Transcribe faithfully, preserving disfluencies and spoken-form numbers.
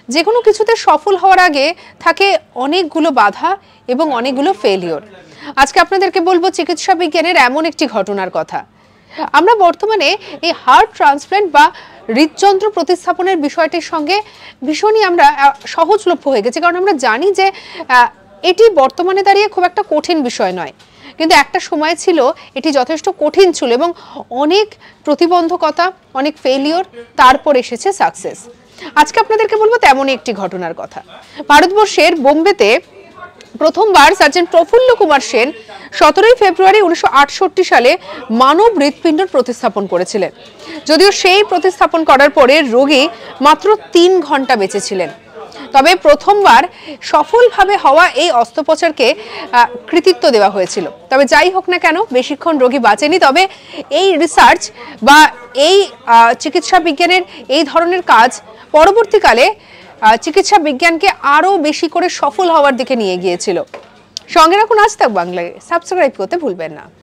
যে কোনো কিছুতে সফল হওয়ার আগে থাকে অনেকগুলো বাধা এবং অনেকগুলো ফেলিওর। আজকে আপনাদেরকে বলবো চিকিৎসা বিজ্ঞানের এমন একটি ঘটনার কথা। আমরা বর্তমানে এই হার্ট ট্রান্সপ্ল্যান্ট বা হৃদযন্ত্র প্রতিস্থাপনের বিষয়টির সঙ্গে ভীষণই আমরা সহজলভ্য হয়ে গেছি, কারণ আমরা জানি যে এটি বর্তমানে দাঁড়িয়ে খুব একটা কঠিন বিষয় নয়, কিন্তু একটা সময় ছিল এটি যথেষ্ট কঠিন ছিল এবং অনেক প্রতিবন্ধকতা, অনেক ফেলিওর, তারপর এসেছে সাকসেস। আজকে আপনাদেরকে বলবো তেমনই একটি ঘটনার কথা। ভারতবর্ষের বোম্বেতে প্রথমবার সার্জন প্রফুল্ল কুমার সেন সতেরোই ফেব্রুয়ারি উনিশশো আটষট্টি সালে মানব হৃৎপিণ্ড প্রতিস্থাপন করেছিলেন। যদিও সেই প্রতিস্থাপন করার পরে রোগী মাত্র তিন ঘন্টা বেঁচে ছিলেন। তবে প্রথমবার সফলভাবে হওয়া এই অস্ত্রোপচারকে কৃতিত্ব দেওয়া হয়েছিল। তবে যাই হোক না কেন, বেশিক্ষণ রোগী বাঁচেনি। তবে এই রিসার্চ বা এই চিকিৎসা বিজ্ঞানের এই ধরনের কাজ পরবর্তীকালে চিকিৎসা বিজ্ঞানকে আরো বেশি করে সফল হওয়ার দিকে নিয়ে গিয়েছিল। সঙ্গে রাখুন আজ তাক বাংলায়, সাবস্ক্রাইব করতে ভুলবেন না।